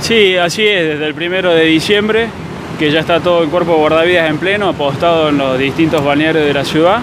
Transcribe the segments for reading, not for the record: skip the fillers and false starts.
Sí, así es, desde el 1 de diciembre, que ya está todo el cuerpo de guardavidas en pleno, apostado en los distintos balnearios de la ciudad,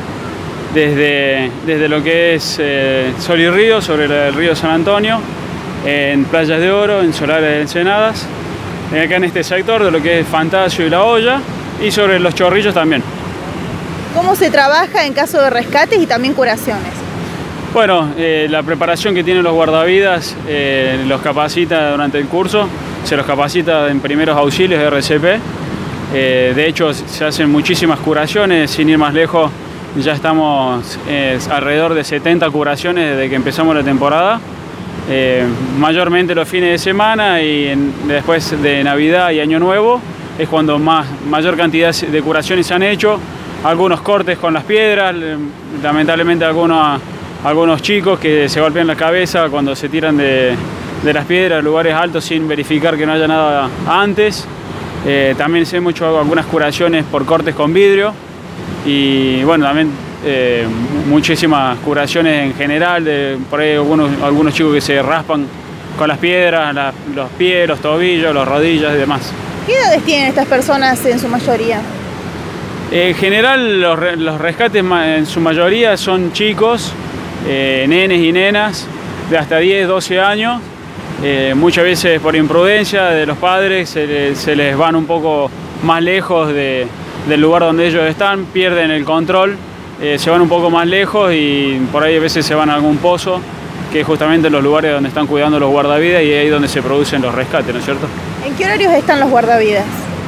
desde lo que es Sol y Río, sobre el río San Antonio, en Playas de Oro, en Solares de Ensenadas, acá en este sector de lo que es Fantasio y La Olla, y sobre los Chorrillos también. ¿Cómo se trabaja en caso de rescates y también curaciones? Bueno, la preparación que tienen los guardavidas los capacita durante el curso, se los capacita en primeros auxilios de RCP. De hecho, se hacen muchísimas curaciones, sin ir más lejos, ya estamos alrededor de 70 curaciones desde que empezamos la temporada. Mayormente los fines de semana y después de Navidad y Año Nuevo es cuando mayor cantidad de curaciones se han hecho. Algunos cortes con las piedras, lamentablemente algunos chicos que se golpean la cabeza cuando se tiran de las piedras, lugares altos sin verificar que no haya nada antes. También se han hecho algunas curaciones por cortes con vidrio y bueno, también muchísimas curaciones en general, por ahí algunos chicos que se raspan con las piedras, los pies, los tobillos, las rodillas y demás. ¿Qué edades tienen estas personas en su mayoría? En general los rescates en su mayoría son chicos, nenes y nenas de hasta 10, 12 años. Muchas veces por imprudencia de los padres se les van un poco más lejos del lugar donde ellos están, pierden el control, se van un poco más lejos y por ahí a veces se van a algún pozo, que es justamente los lugares donde están cuidando los guardavidas y ahí es donde se producen los rescates, ¿no es cierto? ¿En qué horarios están los guardavidas?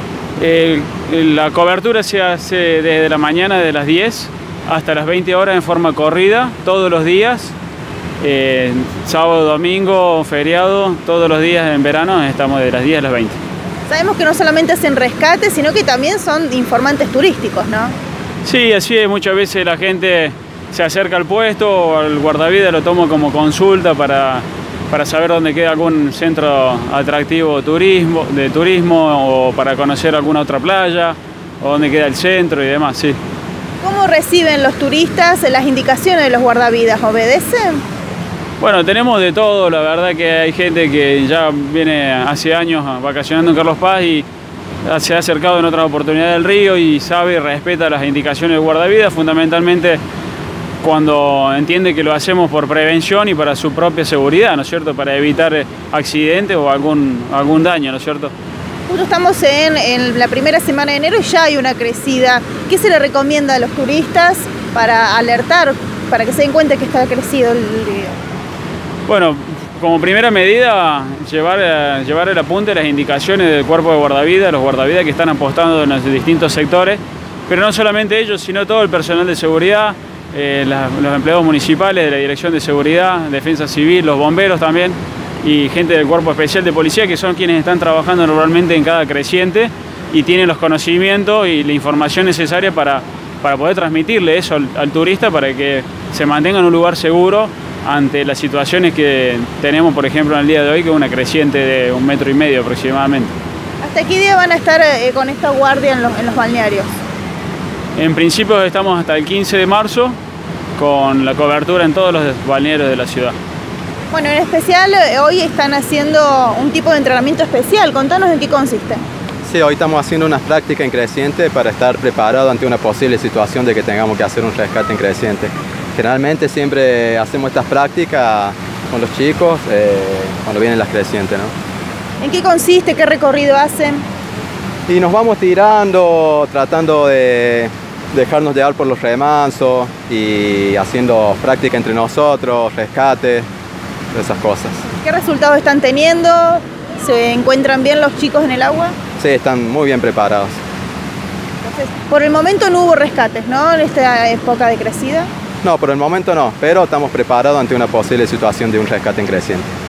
La cobertura se hace desde la mañana de las 10 hasta las 20 horas en forma corrida, todos los días. Sábado, domingo, feriado, todos los días en verano estamos de las 10 a las 20. Sabemos que no solamente hacen rescates, sino que también son informantes turísticos, ¿no? Sí, así es. Muchas veces la gente se acerca al puesto o al guardavidas, lo toma como consulta para saber dónde queda algún centro atractivo de turismo o para conocer alguna otra playa o dónde queda el centro y demás, sí. ¿Cómo reciben los turistas las indicaciones de los guardavidas? ¿Obedecen? Bueno, tenemos de todo, la verdad que hay gente que ya viene hace años vacacionando en Carlos Paz y se ha acercado en otras oportunidades del río y sabe y respeta las indicaciones del guardavidas, fundamentalmente cuando entiende que lo hacemos por prevención y para su propia seguridad, ¿no es cierto? Para evitar accidentes o algún daño, ¿no es cierto? Justo estamos en la primera semana de enero y ya hay una crecida. ¿Qué se le recomienda a los turistas para alertar, para que se den cuenta que está crecido el río? Bueno, como primera medida, llevar el apunte a las indicaciones del cuerpo de guardavidas, los guardavidas que están apostando en los distintos sectores, pero no solamente ellos, sino todo el personal de seguridad, los empleados municipales de la Dirección de Seguridad, Defensa Civil, los bomberos también, y gente del Cuerpo Especial de Policía, que son quienes están trabajando normalmente en cada creciente y tienen los conocimientos y la información necesaria para poder transmitirle eso al turista para que se mantenga en un lugar seguro ante las situaciones que tenemos, por ejemplo, en el día de hoy, que es una creciente de 1,5 metros aproximadamente. ¿Hasta qué día van a estar con esta guardia en los balnearios? En principio estamos hasta el 15 de marzo con la cobertura en todos los balnearios de la ciudad. Bueno, en especial hoy están haciendo un tipo de entrenamiento especial. Contanos en qué consiste. Sí, hoy estamos haciendo una práctica en creciente para estar preparado ante una posible situación de que tengamos que hacer un rescate en creciente. Generalmente siempre hacemos estas prácticas con los chicos cuando vienen las crecientes, ¿no? ¿En qué consiste? ¿Qué recorrido hacen? Y nos vamos tirando, tratando de dejarnos llevar por los remansos y haciendo práctica entre nosotros, rescate, esas cosas. ¿Qué resultados están teniendo? ¿Se encuentran bien los chicos en el agua? Sí, están muy bien preparados. Entonces, por el momento no hubo rescates, ¿no? En esta época de crecida. No, por el momento no, pero estamos preparados ante una posible situación de un rescate en creciente.